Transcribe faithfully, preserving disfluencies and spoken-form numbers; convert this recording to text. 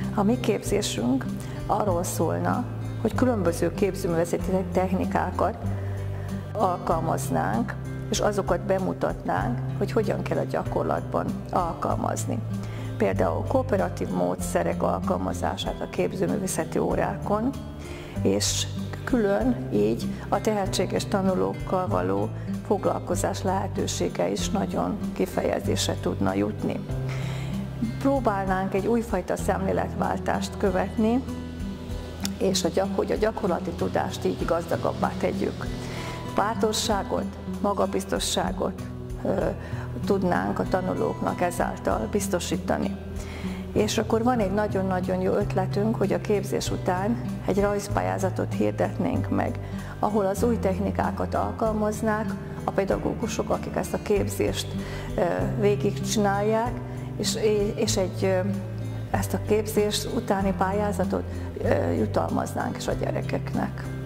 A mi képzésünk arról szólna, hogy különböző képzőművészeti technikákat alkalmaznánk, és azokat bemutatnánk, hogy hogyan kell a gyakorlatban alkalmazni. Például kooperatív módszerek alkalmazását a képzőművészeti órákon, és külön így a tehetséges tanulókkal való foglalkozás lehetősége is nagyon kifejezésre tudna jutni. Próbálnánk egy újfajta szemléletváltást követni, és a gyak, hogy a gyakorlati tudást így gazdagabbá tegyük. Bátorságot, magabiztosságot ö, tudnánk a tanulóknak ezáltal biztosítani. És akkor van egy nagyon-nagyon jó ötletünk, hogy a képzés után egy rajzpályázatot hirdetnénk meg, ahol az új technikákat alkalmaznák a pedagógusok, akik ezt a képzést végigcsinálják, és, és egy, ezt a képzés utáni pályázatot jutalmaznánk is a gyerekeknek.